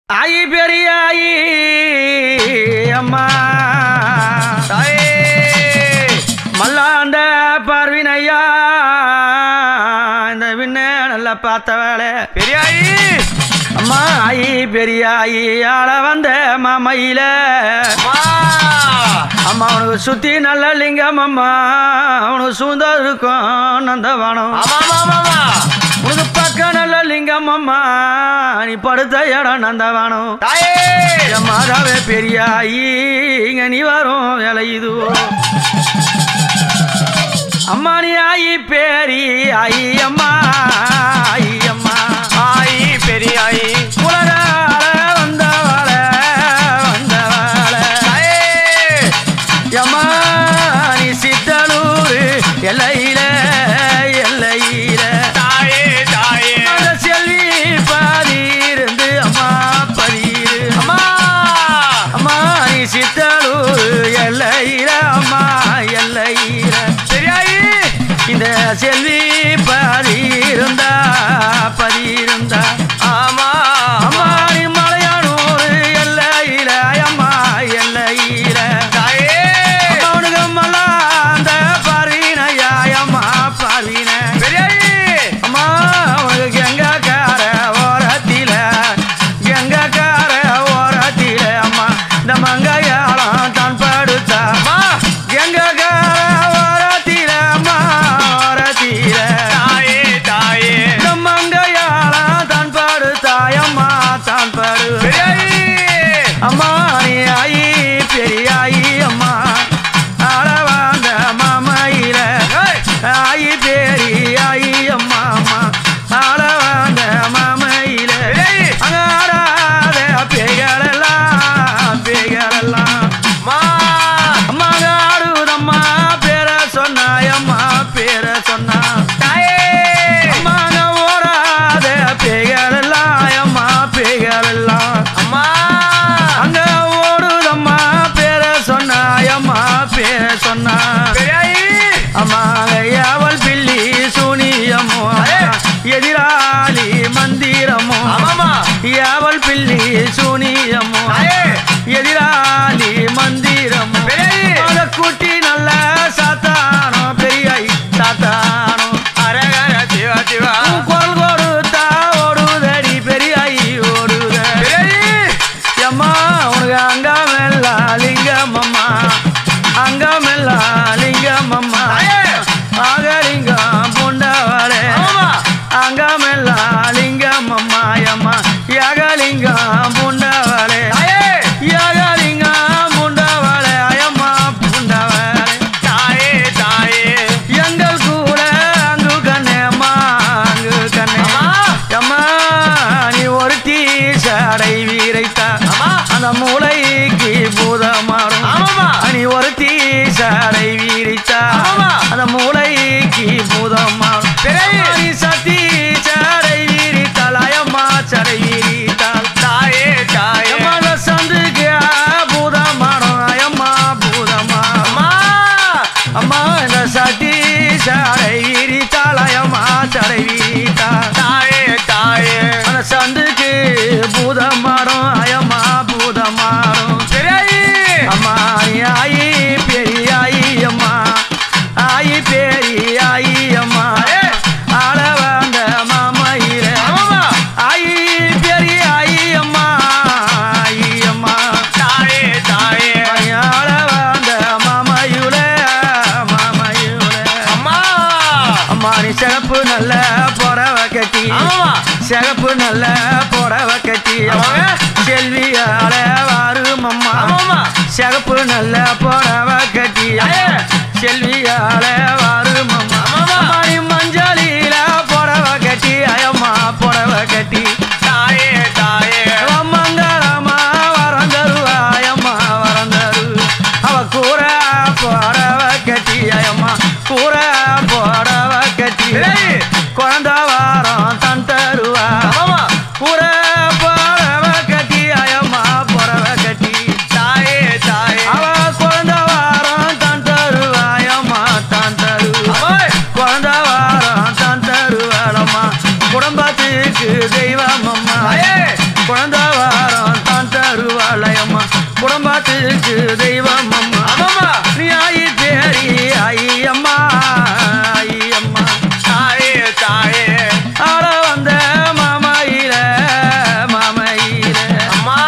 ஆயி பெரியாயி அம்மா தாயே மல்லாண்ட பார்வினையா இந்த விண்ண நல்லா பார்த்த வேலை பெரியாயி அம்மா ஆயி பெரியாயி ஆள வந்த மாமையில அம்மா உனக்கு சுத்தி நல்ல லிங்கம் அம்மா உனக்கு சூழ்ந்தா இருக்கும் நந்தவானம் உனக்கு பக்க நல்ல லிங்கம் அம்மா நீ படுத்த இடம் நந்தவானம் மாதாவே பெரியாயி இங்க நீ வரும் வேலை இதுவோ அம்மா நீ ஆயி பெரி ஆயி அம்மா ஆயி அம்மா ஆயி பெரியாயி உலகால வந்தவாள அம்மா நீ சித்தலூர் எல்லையில எல்லையில தாயே தாயே செல்வி பாதிருந்து அம்மா பதிரு அம்மா அம்மா நீ சித்தலூர் எல்லையில அம்மா எல்லையில சரியாயி இந்த செல்வி பதிருந்தா பதிருந்தா ஆமா அம்மா நீ மலையானூர் எல்லையில அம்மா எல்லையில தாயே அவனுக்கு மல்லாந்த பார்வினையா அம்மா பார்வின அம்மா அவனுக்கு கெங்கக்கார ஓரத்தில கெங்கக்கார ஓரத்தில அம்மா இந்த மங்கையாளம் தான் படுத்தா கெங்கக்கார ஓரத்தில அம்மா ஓரத்தில தாயே தாயே இந்த மங்கையாளம் தான் படுத்தாயம்மா தான் படு அம்மா நீ ஆயி பெரியாயி அம்மா ஆளவாந்த மாமையில ஆயி பெரியாயி அம்மா அம்மா ஆளவாந்த மாமையில அங்காடாத பேய்களெல்லாம் பேய்களெல்லாம் அம்மா ஆடுதம்மா பேர சொன்னாயம்மா பேர சொன்னா அம்மா ஓடாத பேய்களெல்லாம் அம்மா பேய்களெல்லாம் அம்மா அங்க ஓடுதம்மா பேர சொன்னாயம்மா பேர சொன்னா அம்மா அவள் பில்லி சூனியமோ எதிராளி மந்திரமோ அவள் பில்லி சூனியமோ எதிராளி மந்திரமோ கூட்டி நல்ல சாத்தானோ பெரியாய் சாத்தானோ அரகர சிவ சிவா குரல் கொடுத்தா ஓடுதடி பெரியாய் ஓடுத அம்மா உனக்கு அங்கமெல்லா லிங்கம் அம்மா அங்கமெல்லா லிங்கம் அம்மா ஆகலிங்கம் பூண்டவளே அங்கமெல்லா லிங்கம் அம்மா அம்மா யாகலிங்கம் பூண்டவளே யாகலிங்கம் பூண்டவளே அயம்மா பூண்டவளே தாயே தாயே எங்கள் கூட அங்கு கண்ணே அம்மா அங்கு கண்ணே அம்மா நீ ஒருத்தி சடை வீரைத்தா அந்த மூளைக்கு பூதமாறும் நீ ஒருத்தி சடை வீரித்தா அந்த மூளைக்கு பூதமாறும் நீ சத்தி சடை வீரித்தாள் அயம்மா சடை வீரித்தாள் தாயே தாயே சந்துக்கு பூதமாறும் அயம்மா பூதமா அம்மா இந்த சத்தி சடை வீரித்தாள் அயம்மா சடை வீரித்தாள் தாயே தாயே அந்த சந்துக்கு பூதமாறும் அயம்மா பூதமாறும் அம்மா ஆயி பெரியாயி அம்மா ஆயி பெரியாயி அம்மா ஆள வந்த மாமையில ஆயி பெரியாயி அம்மா ஆயி அம்மா தாயே தாயே ஆள வந்த மாமையுல மாமையுல அம்மா அம்மா நீ சிறப்பு நல்ல புடவை கட்டி சிறப்பு நல்ல புடவை கட்டி செல்வியால வரும் அம்மா சிகப்பு நல்ல புடவை கட்டி செல்வியால வரும் அம்மா நீ மஞ்சளில புடவை கட்டி அயம்மா புடவை கட்டி தாயே தாயே மங்களமா வரந்தருவா அயம்மா வரந்தரு அவ கூற புடவை கட்டி அயம்மா கூற புடவை கட்டி குழந்த வாரம் தன் தருவா கூற புடவை கட்டி அயம்மா புடவை கட்டி தாயே தாயே அவ குழந்த வாழையம்மா குடும்பத்துக்கு தெய்வம் அம்மா நீ ஆயி பேரி ஆயி அம்மா தாயே தாயே ஆட வந்த மாமையில அம்மா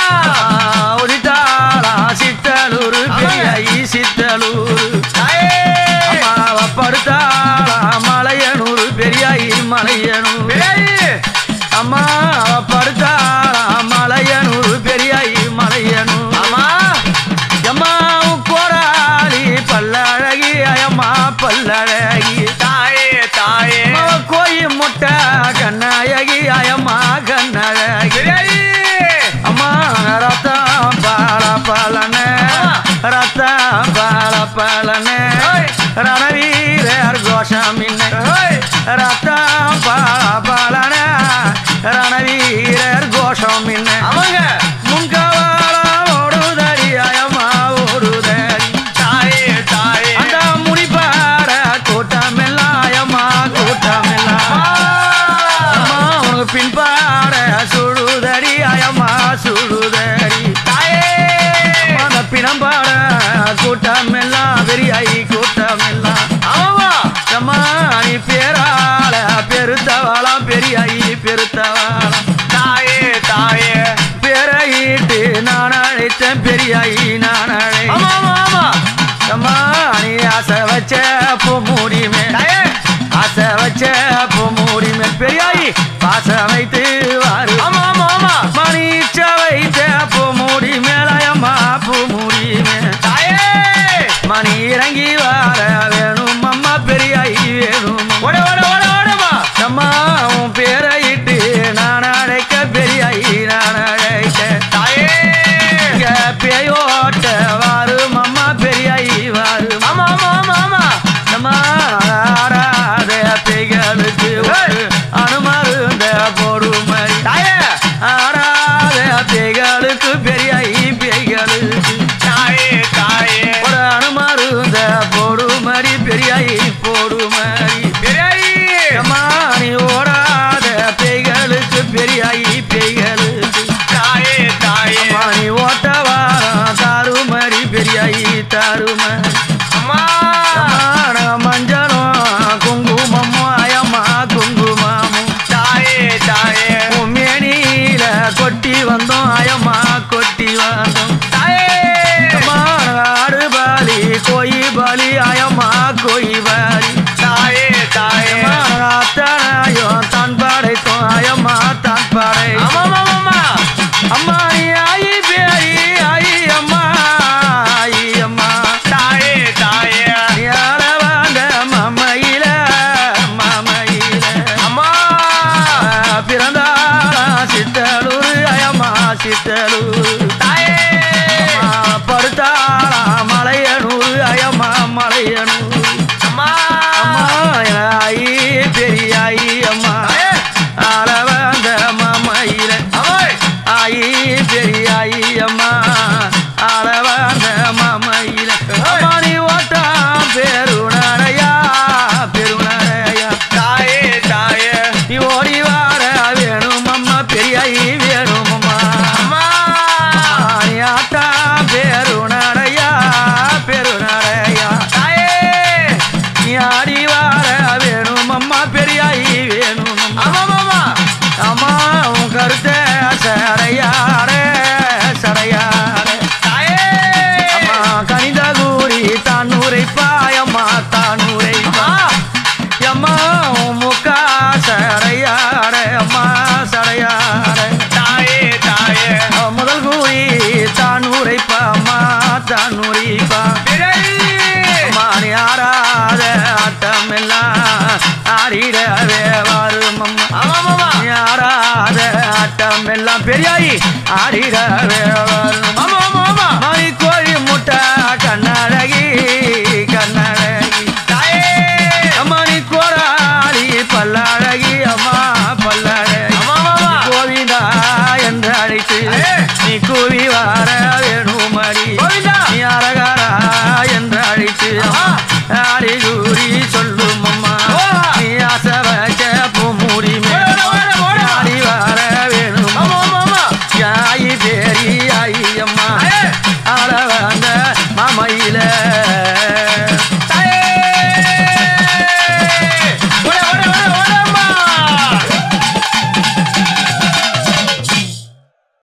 உதித்தாளா சித்தலூர் பெரியாயி சித்தலூர் அம்மாவை படுத்தாளா மலையனூர் பெரியாயி மலையனூர் அம்மா படுத்தாளா மலையனூர் பெரியாயி மலையனூர் அம்மா அம்மா கோராளி பல்லழகி அயம்மா பல்லழகி தாயே தாயே கோயில் முட்டை கண்ணழகி அயம்மா கண்ணழகி அம்மா ரத்தம் பால பலனே ரத்தம் பால பலனே ரணவீரர் கோஷம் ரத்தம் பால பலனே ரணவீரர் கோஷம் அவங்க முன்கவாலம் ஓடுதடி அயம்மா ஓடுதடி தாயே தாயே அந்த முடிப்பாட கூட்டமெல்லாம் அயம்மா கூட்டமெல்லாம் அம்மா உனக்கு பின்பாட சுடுதடி அயம்மா சுடுதடி தாயே அந்த பிணம்பாட கூட்டமெல்லாம் பெரியாயி கூட்டமெல்லாம் ஆமா அம்மா நீ பேராள பெருத்தவாளாம் பெரியாயி பெருத்தவாளாம் தாயே தாயே பேரையிட்டு நான் அழைத்தேன் பெரியாயி நான் அழை அம்மா நீ ஆசை வச்ச பூ மூடிமே ஆசை வச்ச பூ மூடிமே பெரியாயி பாசம் வைத்து வாரு மணி இச்ச வைத்த பூ மூடி மேலயம்மா பூ மூடிமே மணி இறங்கி வார வேணும் அம்மா பெரியாயி வேணும் அம்மா உன் பேரையிட்டு நான் அழைக்க பெரியாயி நான் அழைக்க தாயே பேயோட்ட வாரும் அம்மா பெரியாயி வாரும் அம்மா ஆடாத பேய்களுக்கு அனுமருந்த பொறுமை ஆடாத பேய்களுக்கு பெரியாயி பேய்களுக்கு தாயே தாயே ஒரு அனுமருந்த பொறுமரி பெரியாயி பொறுமரி பெரியாயி அம்மா நீ ஓடாத பேய்களுக்கு பெரியாயி பேய்களுக்கு தாயே தாயே அம்மா நீ ஓட்ட வாரம் தாருமரி பெரியாயி தாருமரி அம்மா மஞ்சளும் குங்குமமும் அயம்மா குங்குமமும் தாயே தாயே உம்மேனியில கொட்டி வந்தோம் அயம்மா கொட்டி வந்தோம் தாயே அம்மா ஆடு பாலி கோயி பாலி அயம்மா கோயி பாலி தாயே தாயே அத்தனையும் தான் படைத்தோம் அயம்மா தான் படை அம்மா ஆயி பேரி ஆயி அம்மா தாயே தாயே யார வந்த மாமையில அம்மா பிறந்தாளா சித்தலூர் அயம்மா சித்தலூர் தாயே படுத்தாளா மலையனூர் அயம்மா மலையனூர் அம்மா ஆயி பெரியாயி அம்மா ஆள வந்த மாமையில ஆயி பெரியாயி அம்மா ஆள வந்த மாமையில அம்மா நீ ஓட்டா பெருநடையா பெருநடையா தாயே தாயே நீ ஓடி வார வேணும் அம்மா பெரியாயி வேணும் அம்மா நீ ஆட்டா பெருநடையா பெருநடையா தாயே நீ ஆடி வார வேணும் அம்மா பெரியாயி வேணும் அம்மா உன் கருத்தை சடையாரே சடையாரே தாயே அம்மா கனித கூடி தான் உரைப்பாயம்மா தான் உரைப்பா அம்மா உன் முக்கா சடையாரே அம்மா சடையாரே தாயே தாயே முதல் கூடி தான் உரைப்பா அம்மா தான் உரைப்பா அம்மா நீ ஆறாத ஆட்டம் எல்லாம் ஆடிடவே வரும் அம்மா ஆறாத ஆட்டம் எல்லாம் பெரியாயி ஆடிடவே வரும் மணி கோழி முட்டை கண்ணழகி கண்ணழகி தாயே மணி கோராளி பல்லழகி அம்மா பல்லழகி கோவிந்தா என்று அழைத்து நீ கூவி வார வேணும் அடி நீ அரகரா என்று அழைத்து ஆடி கூறி சொல்லும் அம்மா நீ ஆசை வச்ச பூ மூடி ஆடி வார வேணும் ஆயி பேரி ஆயி அந்த மாமையில